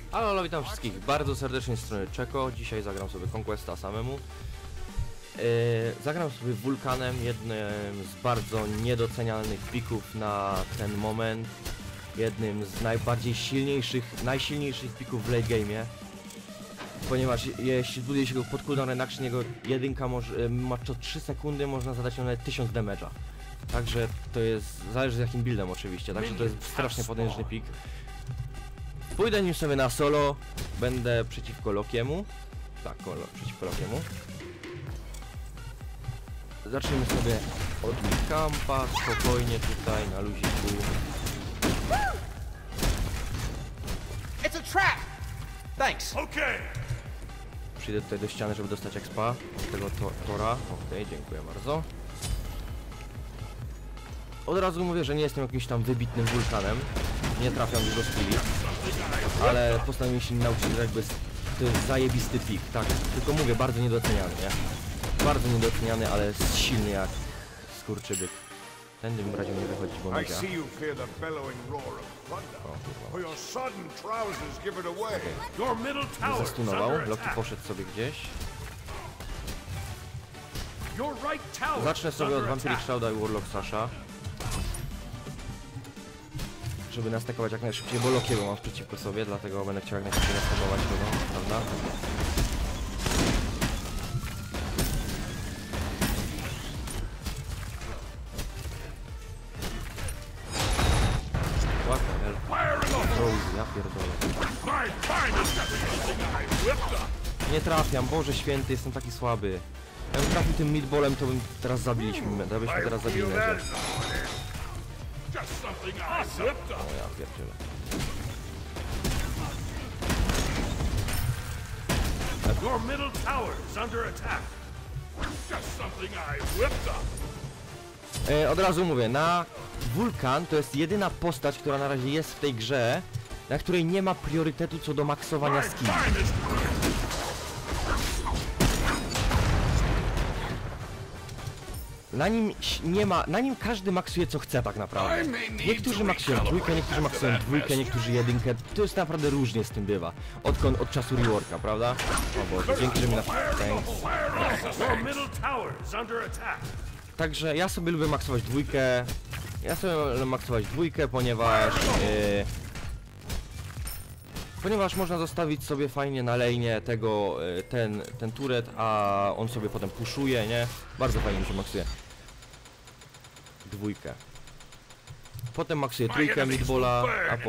Halo, witam wszystkich bardzo serdecznie z strony Czeko. Dzisiaj zagram sobie Conquesta samemu. Zagram sobie Wulkanem, jednym z bardzo niedocenianych pików na ten moment. Jednym z najsilniejszych pików w late game'ie. Ponieważ jeśli buduje się go pod cooldown reduction, jego jedynka ma co 3 sekundy, można zadać nawet 1000 damage'a. Także to jest, zależy z jakim buildem oczywiście, także to jest strasznie potężny pik. Pójdę nim sobie na solo, będę przeciwko Lokiemu. Tak, przeciwko Lokiemu. Zacznijmy sobie od campa, spokojnie tutaj, na luziku. It's a trap! Thanks. Okay. Przyjdę tutaj do ściany, żeby dostać expa z tego tora. Okej, dziękuję bardzo. Od razu mówię, że nie jestem jakimś tam wybitnym wulkanem. Nie trafiam dużo skilli. Ale postanowiłem się nauczyć, że jakby to jest zajebisty pik, tak. Tylko mówię, bardzo niedoceniany, nie? Bardzo niedoceniany, ale silny jak skurczybyk. Tędy bym radził nie wychodzić, bo mega. Zastunował, Loki poszedł sobie gdzieś. Zacznę sobie od Vampiric Shrouda i Warlock Sasha, żeby nastakować jak najszybciej, bo Lokiego mam przeciwko sobie, dlatego będę chciał jak najszybciej nastakować go, prawda? Ja pierdolę. Nie trafiam, Boże święty, jestem taki słaby. Jakbym trafił tym midballem, to bym teraz zabiliśmy, to byśmy teraz zabili na dzień. O ja pierdzielę. Your middle tower is under attack. Just something I whipped up. Od razu mówię, na Wulkan to jest jedyna postać, która na razie jest w tej grze, na której nie ma priorytetu co do maksowania skilli. Na nim każdy maksuje co chce tak naprawdę. Niektórzy maksują trójkę, niektórzy maksują dwójkę, niektórzy jedynkę. To jest naprawdę różnie z tym bywa. Od czasu reworka, prawda? O Boże, dzięki, że mi na... Także ja sobie lubię maksować dwójkę. Ponieważ można zostawić sobie fajnie na lane'ie tego, ten turret, a on sobie potem pushuje, nie? Bardzo fajnie mi się maksuje dwójkę. Potem maksuję trójkę midballa,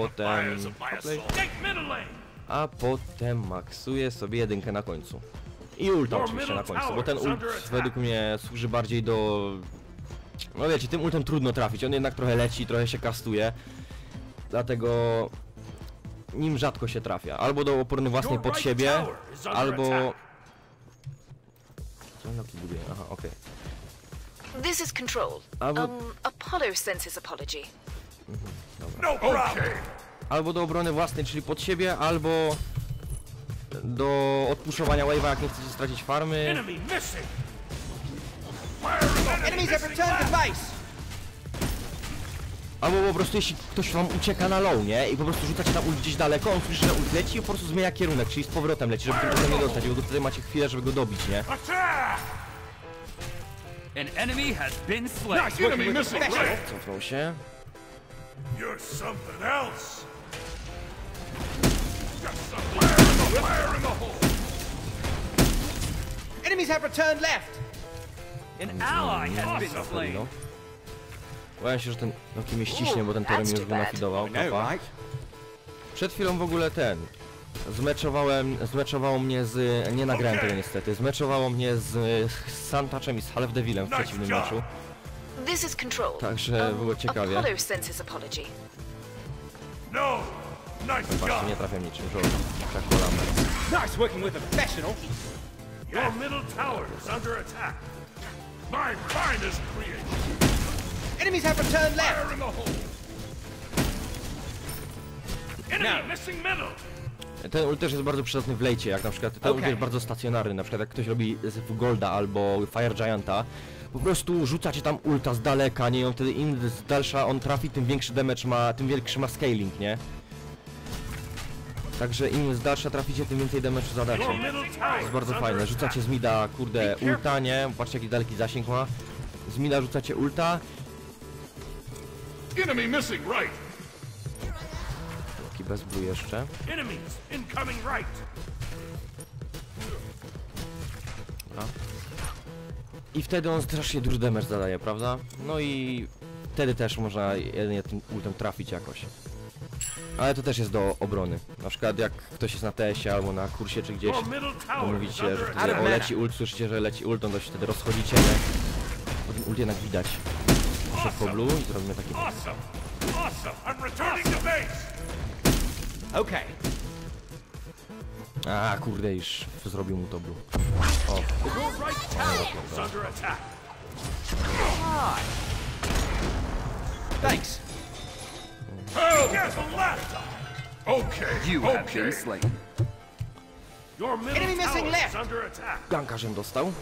a potem maksuję sobie jedynkę na końcu. I ulta oczywiście na końcu, bo ten ult według mnie służy bardziej do... No wiecie, tym ultem trudno trafić, on jednak trochę leci, trochę się kastuje. Dlatego... nim rzadko się trafia. Albo do oporny własnej pod siebie, albo... Co on taki buduje? Aha, okej. This is Control. Apollo sends his apology. Dobra. Albo do obrony własnej, czyli pod siebie, albo... do odpuszowania wave'a, jak nie chcecie stracić farmy. Enemies have returned to base! Albo po prostu jeśli ktoś wam ucieka na low, nie? I po prostu rzucacie tam ult gdzieś daleko, on słyszy, że ult leci i po prostu zmienia kierunek, czyli z powrotem leci, żeby tym nie dostać, bo wtedy macie chwilę, żeby go dobić, nie? An enemy has been slain. Cofnął się. You're something else. Enemies have returned left! An ally has been slain. Boję się, że ten Loki mnie ściśnie, bo ten Torem już go nafidował. Przed chwilą w ogóle zmeczowało mnie z... nie nagrałem tego niestety. Zmeczowało mnie z Santachem i z Half Devilem w przeciwnym meczu. This is Control. Także było ciekawie. Apollo sends his apology. No. Nice Zobaczcie, nie trafiam niczym, że przekolamy. Nice working with a professional! Your middle tower is under attack. My finest creation. Enemies have returned left! Fire in the hole. Enemy missing middle. Ten ult też jest bardzo przydatny w lejcie, jak na przykład ten ult jest bardzo stacjonarny, na przykład jak ktoś robi z Golda albo Fire Gianta, po prostu rzucacie tam ulta z daleka, nie? On wtedy im z dalsza on trafi, tym większy damage ma, tym większy ma scaling, nie? Także im z dalsza traficie, tym więcej damage zadacie. Your middle To tower jest bardzo is fajne. under Rzucacie z mida, kurde, ulta, nie? Patrzcie jaki daleki zasięg ma. Z mida rzucacie ulta. attack. Enemy missing right. Taki bez blue jeszcze. Enemies incoming right. Dobra. I wtedy on strasznie duży damage zadaje, prawda? No i wtedy też można jedynie tym ultem trafić jakoś. Ale to też jest do obrony. Na przykład jak ktoś jest na TS-ie albo na kursie czy gdzieś, Your middle to tower is mówicie, że under wtedy attack. o leci ult, słyszycie, że leci ult, to się wtedy rozchodzicie, nie? Po tym ult jednak widać. Szybko blue i zrobimy taki... Awesome. Awesome. I'm returning to base. Okay. A kurde, już zrobił mu to blue. O, Your right tower is under attack. Thanks. Help! Get the left. Okay. You have been slain. Your middle Enemy missing tower left. is under attack. gankarzem dostał.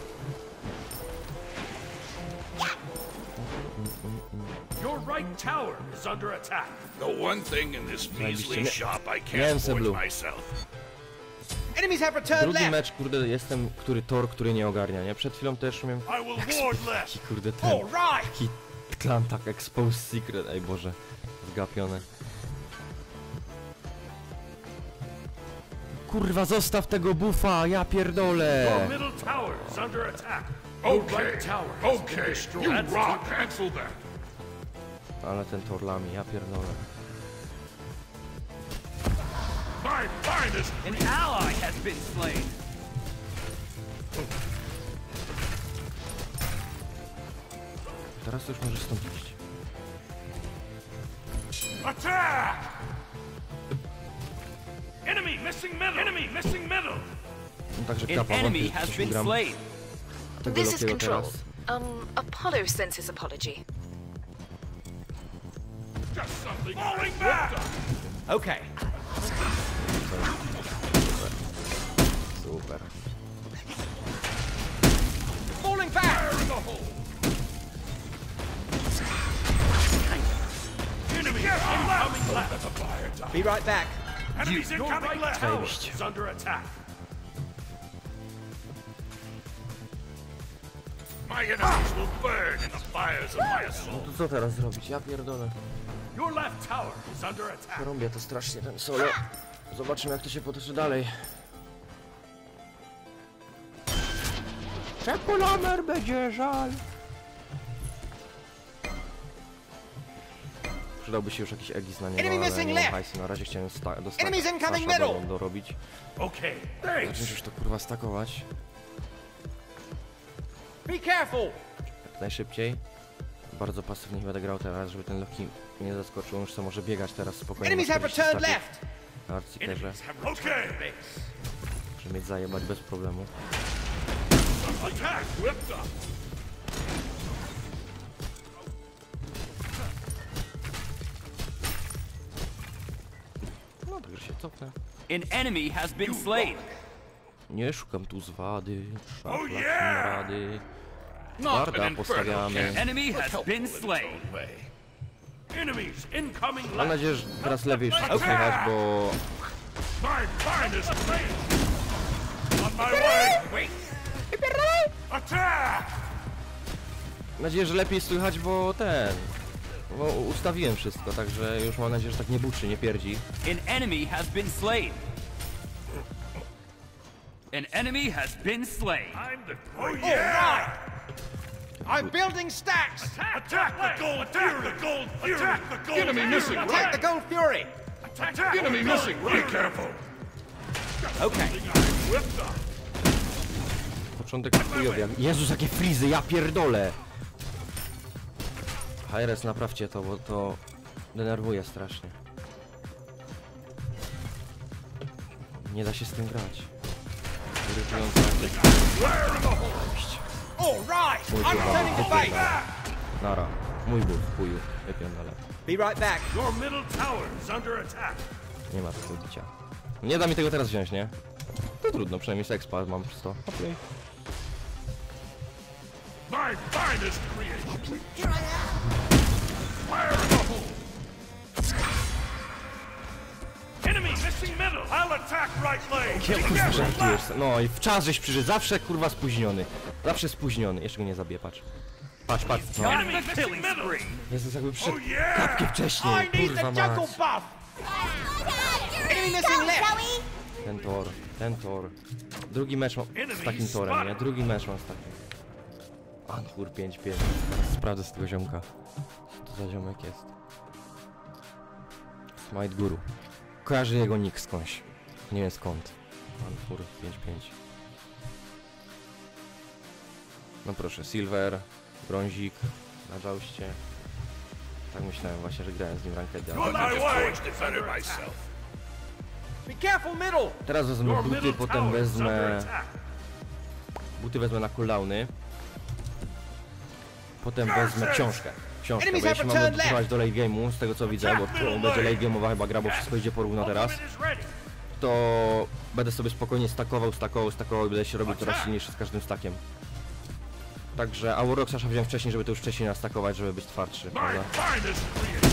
Your right tower is under attack. The one thing in this measly nie- shop I miałem can't se forge blue. myself. Enemies have returned Drugi left. mecz, kurde, jestem, który nie ogarnia, nie? Przed chwilą też miałem I will ward left. taki, kurde, ten, All right. taki klan, tak, exposed secret, ej Boże, zgapione. Kurwa, zostaw tego buffa, ja pierdolę! Your middle tower is under attack. Your Okay. right tower has been Okay. destroyed. You That's rock. Cancel that. Ale ten torlami, ja pierdolę. My finest. An ally has been slain. Teraz to już możesz stąd iść. Attack! Enemy missing middle. Enemy missing middle. No także An kapa, enemy wątpię, has coś been ugram. slain. Tego This is Lokiego Control. teraz. Apollo sends his apology. Just something. Falling back. Okay. Super. Falling back. Fire in the hole. Enemy incoming left. Be right back. Enemies Your incoming right left. tower Tower is under attack. My enemies will burn in the fires of my assault. To co teraz zrobić? Ja pierdolę. Your left tower is under attack. Porąbię to strasznie ten solo. Zobaczymy jak to się potoczy dalej. Czekolamer będzie żal. Przydałby się już jakiś egis na niego, Enemy ale missing nie mam left. hajsu. Na razie chciałem dostać Enemies incoming middle. dorobić. Okay. Zacząć Thanks. już to kurwa stakować. Be careful. Jak najszybciej. Bardzo pasywnie będę grał teraz, żeby ten Loki mnie zaskoczył. On już co może biegać teraz spokojnie. Enemies ma have 40 returned staków left. na Arcikerze. Enemies have returned to base. Żeby mieć zajebać bez problemu. Attack. Whipped up. No także się cofnę. An enemy has been slain. Nie szukam tu zwady, szaflak yeah! rady. Not an Twarda infernal postawiamy. Enemy has been slain. way. Enemies incoming Mam left. nadzieję, że teraz lepiej wszystko słychać, bo My finest blade. On my way. Wait. Attack. mam nadzieję, że lepiej słychać, bo bo ustawiłem wszystko, także już mam nadzieję, że tak nie buczy, nie pierdzi. An enemy has been slain. An enemy has been slain. I'm the great. Oh yeah. I'm building stacks. Attack the gold fury. The gold fury. Attack the gold Enemy missing Attack right. the Gold Fury. Attack. Enemy missing right. Be careful. Okay. I whipped up. Początek chujowy, Jezus, jakie frizy, ja pierdolę! HRS, naprawcie to, bo to denerwuje strasznie. Nie da się z tym grać. Irytujące. All right. Mój I'm kurwa, returning to base. wypierdala. Nara, mój ból, chuju, wypierdala. Be right back. Your middle tower is under attack. Nie ma takiego bicia. Nie da mi tego teraz wziąć, nie? To trudno, przynajmniej sexpa mam przez to. Okay. My finest creation. Fire in the hole. Enemy missing Missing middle. I'll attack right lane. Kurwa, żartujesz. No i w czas żeś przyszedł, zawsze kurwa spóźniony. Zawsze spóźniony. Jeszcze go nie zabiję, patrz. Patrz, patrz. No. Enemy missing middle. Jezus, jakby przyszedł Oh yeah. kapkę I wcześniej, need the kurwa jungle mać. buff. Enemy missing left. Ten tor. Drugi mecz mam z takim torem, nie? Drugi mecz mam z takim. Anhur 5-5. Teraz sprawdzę z tego ziomka. Co to za ziomek jest? Smite Guru. Kojarzy jego nick skądś. Nie wiem skąd. Anhur 5-5. No proszę, Silver, brązik, na joustie. Tak myślałem właśnie, że grałem z nim rankedy. On my way. Defender myself. Be careful, middle. Teraz wezmę Your buty, middle potem tower is under wezmę... attack. Buty wezmę na cooldowny. Potem wezmę książkę. Książkę, bo jeśli mam modyfikować do late game'u, z tego co widzę, bo to będzie late game'owa chyba gra, bo wszystko idzie porówno teraz, Ultimate is ready. to będę sobie spokojnie stakował i będę się robił coraz silniejszy z każdym stakiem. Także Auroxa wziąłem wcześniej, żeby to już wcześniej nastakować, żeby być twardszy, My prawda? finest creation.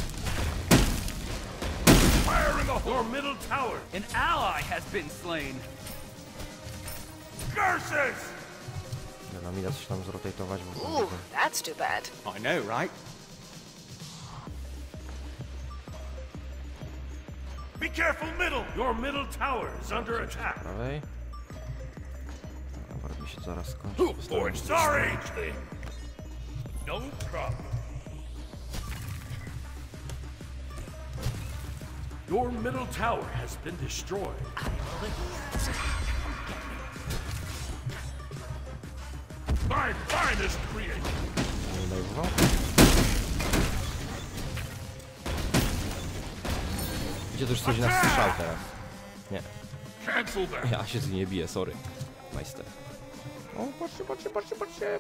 Fire in the hole. Your middle tower. An ally has been slain. Curses. Dobra, mi da coś tam zrotatować, bo... Ooh, that's too bad. I know, right? Be careful, middle. Your middle tower is under attack. Prawej. Dobra, mi się zaraz skończy. Sorry. No problem. Your middle tower has been destroyed. My finest creation. Nie dajwował. Gdzie to już coś nas strzał teraz? Nie. Cancel that. Ja się z nim nie biję, sorry. Majster. O, patrzcie.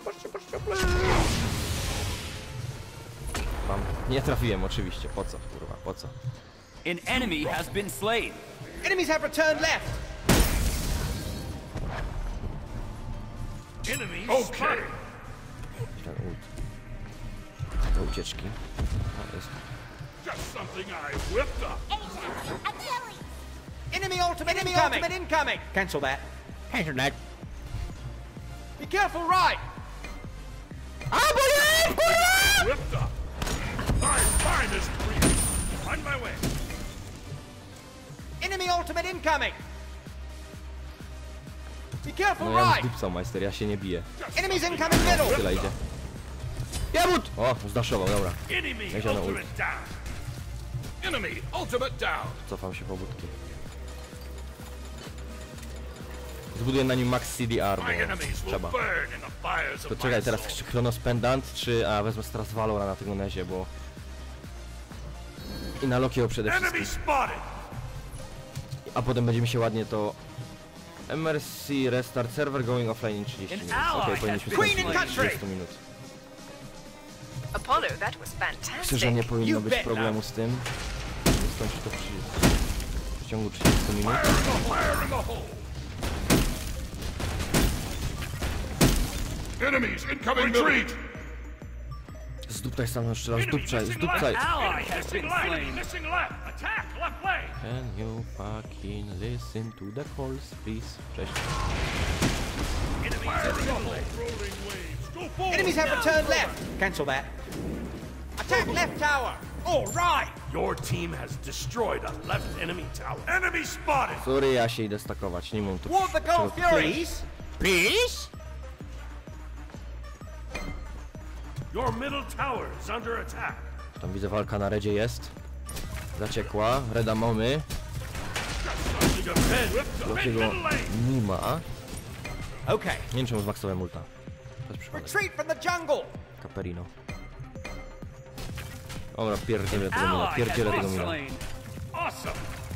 Bam. Nie trafiłem oczywiście, po co, kurwa, po co? An enemy has been slain. Enemies have returned left. Enemy okay. Ten ult. Do ucieczki. O, jest. Just something I whipped up. Enemy ultimate incoming. Cancel that. Cancel that. Be careful, right. Whipped up. My finest creation. On my way. Enemy ultimate incoming. Be careful, No ja bym right. zdupcał, majster, ja się nie biję. Enemies incoming middle. Tyle idzie. Jabut! O, zdaszował, dobra. Enemy Jedzie na ult. ultimate down. Enemy ultimate down. Cofam się po budki. Zbuduję na nim max CDR, bo My enemies will trzeba. burn in the fires To of czekaj, my teraz soul. czy Chronos Pendant, czy... A, wezmę teraz Valora na tego nezie, bo... I na Lokiego przede Enemy wszystkim. spotted. A potem będzie mi się ładnie to... MRC restart server going offline in 30 minut. Okej, powinniśmy Queen skończyć in w country! 30 minut. Apollo, that was Myślę, że nie fantastic. powinno You być bet problemu z tym. Skończyć to w ciągu 30 minut. Fire in the hole. Enemies incoming. Retreat. Zduptaj sam jeszcze raz, zdupczaj. Ally has Missing been left. slain. Missing left. Attack left lane. Can you fucking listen to the calls, please? Cześć. Fire in the hole. Rolling waves. Go forward. Enemies have returned left. Cancel that. Attack left tower. All right. Your team has destroyed a left enemy tower. Enemy spotted. Sorry, ja się idę stakować, nie mam tu... Toward the Gold czego- Furies. Please? Your middle tower is under attack. Tam widzę, walka na redzie jest. Zaciekła, reda mamy. Something of head. Whipped up. In Lokiego middle lane. nie ma. Okay. Nie wiem czemu zmaksowałem multa. To jest przypadek. Retreat from the jungle. Caperino. Dobra, pierdzielę An tego mina, ally has pierdzielę tego been mina. slain. Awesome.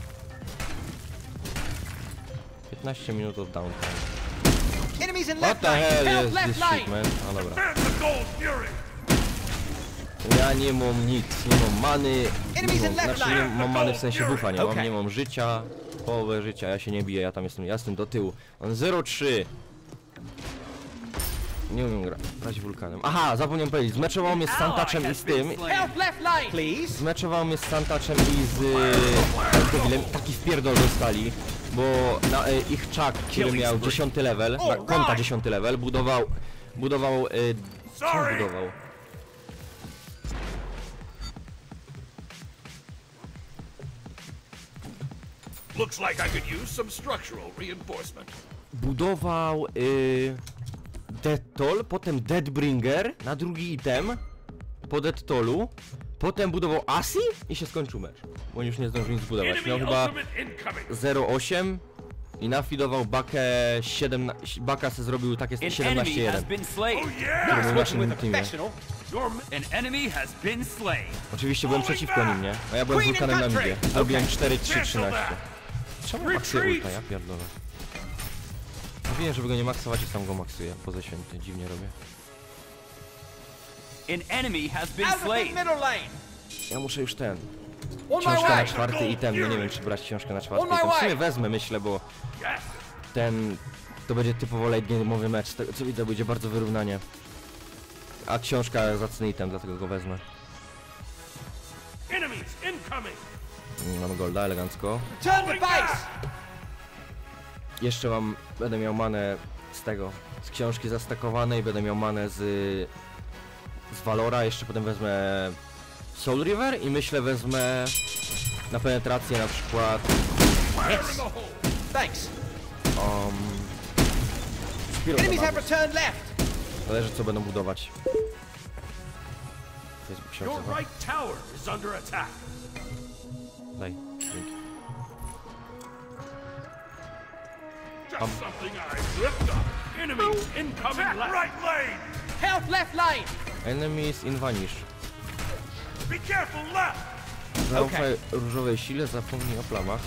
15 minut od downtime. Enemies in What left the lane. hell Help is left this shit, lane. man? No dobra. And the Gold Fury. Ja nie mam nic, nie mam many, Enemies nie in mam, left znaczy nie line. mam many w sensie buffa, nie mam, Okay. nie mam życia, połowę życia, ja się nie biję, ja jestem do tyłu. On 0,3. Nie umiem grać wulkanem. Aha, zapomniałem powiedzieć, zmeczował mnie z Santaczem i z tym. Help left lane, please. Zmeczował mnie z Santaczem i z Devilem. Taki wpierdol dostali, bo ich Chuck, który miał 10 level, konta 10 level, budował... co on budował? Looks like I could use some structural reinforcement. Budował Death Toll, potem Deathbringer na drugi item po Death Tollu, potem budował Asi i się skończył mecz, bo oni już nie zdążyli nic zbudować. Miał Enemy chyba ultimate incoming. 0,8 i nafidował Bakę 17, Baka se zrobił takie An enemy 17-1, has been slain. Oh który yeah! był w naszym teamie. Professional. An enemy has been slain. Oczywiście byłem przeciwko nim, nie? A ja byłem wulkanem na midzie. Zrobiłem 4-3-13. Czemu maksuję ulta? Ja pierdolę. Mówiłem, żeby go nie maksować i sam go maksuję. Poza święty, dziwnie robię. An enemy has been Out of the slain. middle lane. Ja muszę już ten... On my Książkę na way. czwarty item, no nie wiem czy brać książkę na czwarty On my item. W way. sumie wezmę, myślę, bo ten... To będzie typowo late game'owy mecz, z tego co widzę będzie bardzo wyrównanie. A książka zacny item, dlatego go wezmę. Enemies incoming. Mamy golda, elegancko. Turn the base. Jeszcze będę miał manę z tego, z książki zastakowanej, będę miał manę z Valora, jeszcze potem wezmę Soul River i myślę wezmę na penetrację na przykład Thanks. Spirit Enemies have Magus. returned left. Zależy co będą budować. To jest Your książka, right tower is under attack. daj, dzięki. Just something I ripped up. Enemies incoming left. Right lane. Help left lane. Enemies in Vanish. Be careful left. Zaufaj różowej sile, zapomnij o plamach.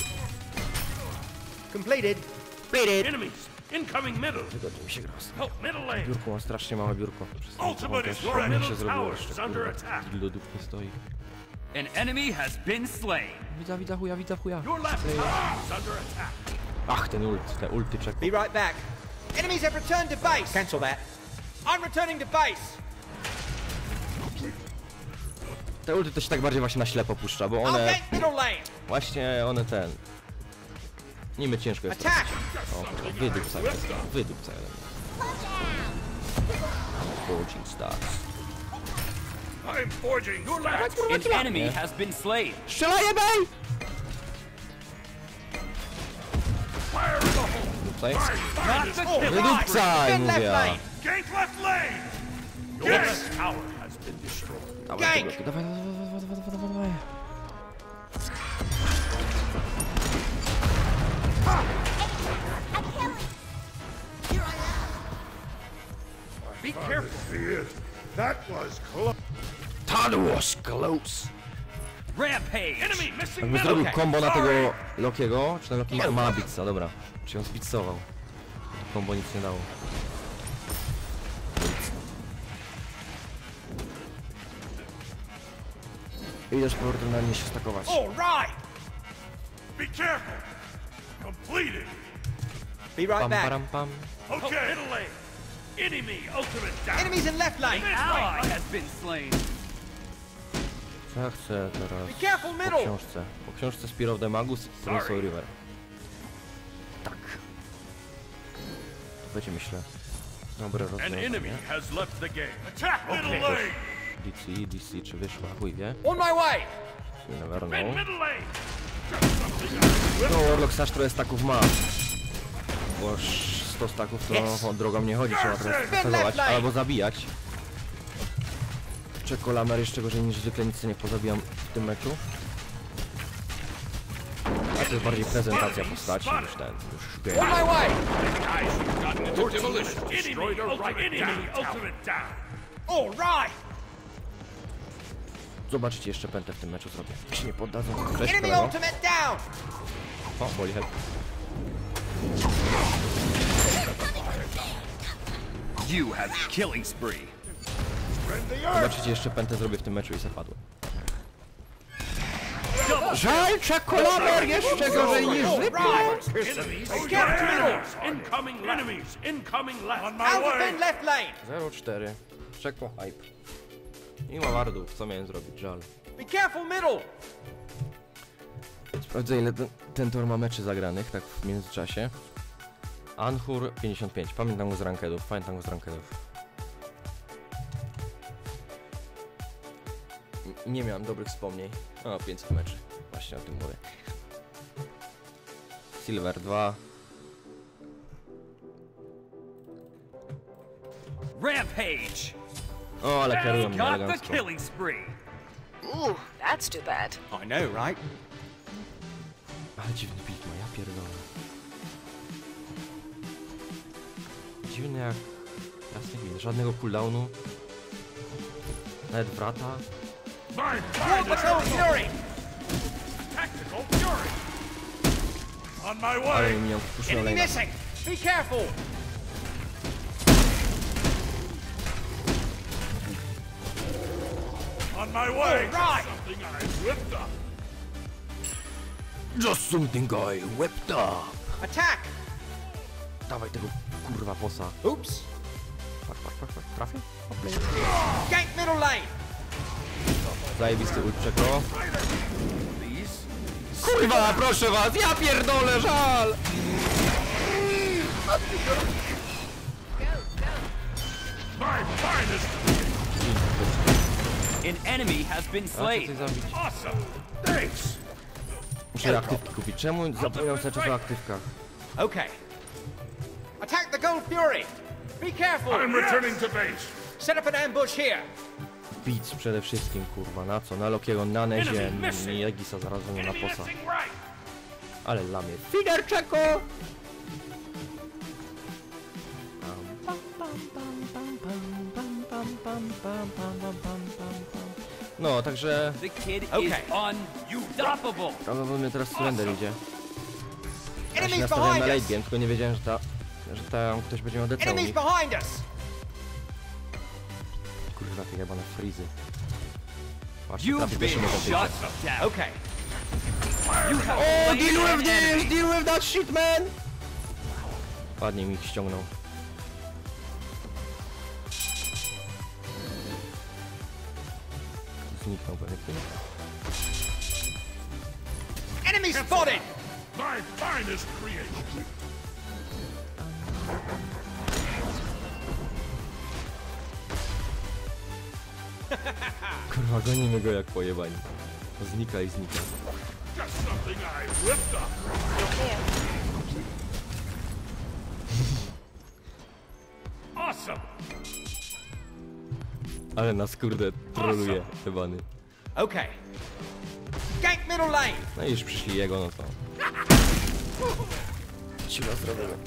Completed. Enemies incoming middle. Wygodnie mi się gra. Help middle lane. Biurko, mam strasznie małe biurko. Przez to Ultimate też is your middle się zrobiło tower jeszcze, is under kurwa. attack. Do dupy stoi. An enemy has been slain. Widza chuja, widza chuja. Your left tower is under attack. Ach, te ulty czekł. Be right back. Enemies have returned to base. Cancel that. I'm returning to base. Te ulty to się tak bardziej właśnie na ślepo puszcza, bo I'll one... get middle lane. Właśnie one ten... Niby ciężko jest. Attack. O, wydupcaj. Wydupcaj ode mnie. Forging Stars. I'm forging your left. An enemy has been slain. Strzelaje bej! Fire in the hole. Dupcaj. Not the kill. Wydupcaj, Defend left mówię. lane. Gank left lane. Your left tower has been destroyed. Dawaj, Gank. tego, dawaj, dawaj. Be careful. That was close. That was close. Rampage. Enemy missing Jakby middle. zrobił combo na tego Lokiego, czy ten Loki ma na bitsa, dobra. Czy on zbitsował. Combo nic nie dało. Idę z powrotem na mnie się stakować. All right. Be careful. Completed. Be right Pam, back. param, pam. Okay, middle lane. Enemy ultimate down. Enemies in left lane. Ally has been slain. Co ja chcę teraz? Be careful Po middle. książce. Po książce Spear of the Magus i Soul River. Tak. To będzie, myślę, dobre An rozwiązanie. enemy has left the game. Attack middle lane. DC, czy wyszła, chuj wie. On my way. You never In know. middle lane. No, Warlock Sash trochę staków ma. Bo 100 staków to drogą nie chodzi, trzeba teraz stegować albo zabijać. Czekolamer jeszcze gorzej niż zwykle, nic nie pozabijam w tym meczu. A to jest bardziej prezentacja postaci niż ten, już On my way. Your team has destroyed a enemy ultimate down. All right. Zobaczycie, jeszcze pętę w tym meczu zrobię. Jak się nie poddadzą. Cześć, Enemy kolego. ultimate down. O, boli help. You have killing spree. Zobaczycie, jeszcze pętę zrobię w tym meczu i zapadłem. Double Żal, czekolamer jeszcze gorzej niż zwykle. Enemies! Enemies! Incoming left! On my Out way! defend left lane. 0-4. Check po hype. Nie ma wardów, co miałem zrobić, żal. Be careful middle. Sprawdzę ile ten tor ma meczy zagranych, tak w międzyczasie. Anhur 55, pamiętam go z rankedów, Nie miałem dobrych wspomnień. O, 500 meczy, właśnie o tym mówię. Silver 2. Rampage. O, ale kierują mnie Got the elegancko. killing spree. Ooh, that's too bad. I know, right? Ale dziwny build ma, ja pierdolę. Dziwny jak... Jasny build, żadnego cooldownu. Nawet wrata. My War Patrol Fury. tactical fury! On my Ale way! mi miał puszczone Enemy lane'a. missing. Be careful. On my way! Right. Something I whipped up! Just something I whipped up. Attack. Dawaj tego kurwa bossa. Oops. Fuck. Trafię? Gank middle lane. Zajebisty ult czeko. Kurwa, proszę was, ja pierdolę, żal! My finest! An enemy has been A chcę slain. coś zabić. Awesome! Thanks! Muszę aktywki kupić. Czemu zapominam cały czas o aktywkach? Okay. Attack the Gold Fury. Be careful. I'm returning to base! Set up an ambush here. Beats przede wszystkim, kurwa, na co? Na Lokiego, na Nezie, nie Jagisa zaraz na Enemy posa. missing right! Ale lamie. Fider czeko! No, także The kid is Okay. unstoppable. prawdopodobnie teraz surrender idzie. Ja się Enemies nastawiałem behind na us. late game, tylko nie wiedziałem, że tam ktoś będzie miał DC u Enemies nich. behind us. Kurwa, te jebane frizy. Patrzcie, You've trafię been pierwszym shut odebrze. down. Okay. You have O, slain deal an with enemy. this! Deal with that shit, man! Ładnie mi ich ściągnął. Zniknął pewnie. Enemy spotted. My finest creation! Kurwa, gonimy go jak pojebani. Znika i znika. Just something I whipped up! Awesome! Ale nas kurde troluje, jebany. Okay. Gank middle lane. No i już przyszli jego, no to... Ciula zrobimy.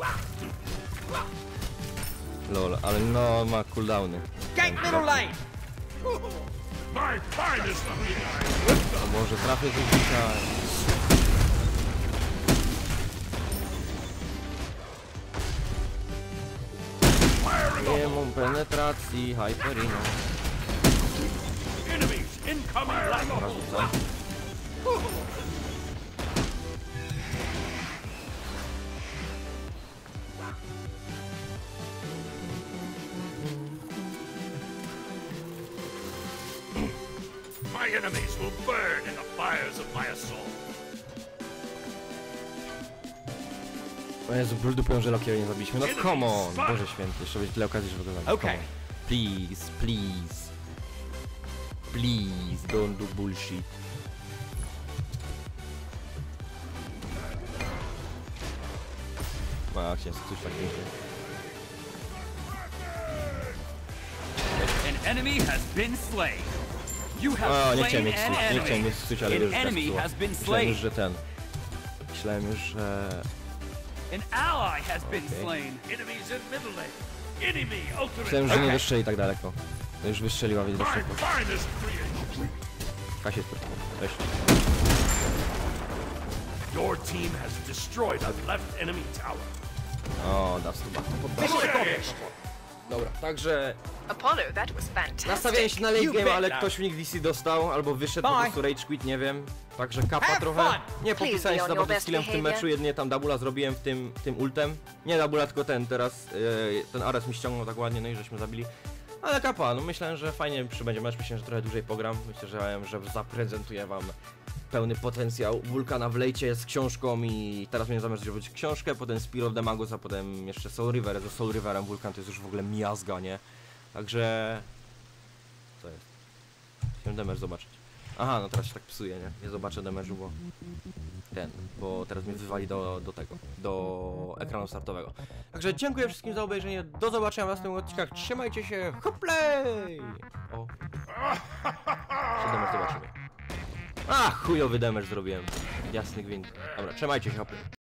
Lol, ale no ma cooldowny. Gank middle lane. My finest something I whipped A może trafię coś dzisiaj? Nie mam penetracji, Hyperino. Enemies incoming left! Narzucam. My enemies will burn in the fires of my assault! O Jezu, ból dupią, że Lokiego nie zabiliśmy. No come on! Boże święty, jeszcze będzie tyle okazji, żeby go zabić. Okay. Come on. Please, please. Please, don't do bullshit. A, chciałem coś takiego. An enemy has been slain. You have O, nie slain chciałem mieć an nie chciałem enemy. mieć stuć, ale An wiesz, że tak enemy było. has been Myślałem już, slain. że ten... Myślałem już, że... An ally has been Okay. slain. Enemies in middle lane! Enemy ultimate! Myślałem, że nie wystrzeli tak daleko. To już wystrzeliła, więc My doszło. finest creation! Kasie spytała. Cześć. Your team has destroyed a left enemy tower! O, da stuba. Mission accomplished. Dobra, także Apollo, that was fantastic. nastawiałem się na late You game, bet ale now. ktoś w nich DC dostał, albo wyszedł po Bye. prostu rage quit, nie wiem. Także kapa Have trochę. fun. Nie Please popisałem be się on za your bardzo best skillem w tym behavior. meczu, jedynie tam Doublea zrobiłem tym ultem. Nie Doublea, tylko ten teraz, ten Ares mi ściągnął tak ładnie, no i żeśmy zabili. Ale kapa, no myślę, że fajnie przybędzie mecz, myślę, że trochę dłużej pogram. Myślę, że zaprezentuję wam pełny potencjał Wulkana w lejcie z książką i teraz miałem zamiar zrobić książkę, potem Spear of the Magus, a potem jeszcze Soul River. Ze Soul Riverem Wulkan to jest już w ogóle miazga, nie? Także... Co jest? Chciałem damage zobaczyć. Aha, no teraz się tak psuje, nie? Nie zobaczę damage'u, bo teraz mnie wywali do ekranu startowego. Także dziękuję wszystkim za obejrzenie, do zobaczenia w następnych odcinkach, trzymajcie się, hoplej! O. Czy damage zobaczymy. A, chujowy damage zrobiłem. Jasny gwint. Dobra, trzymajcie się, hoplej.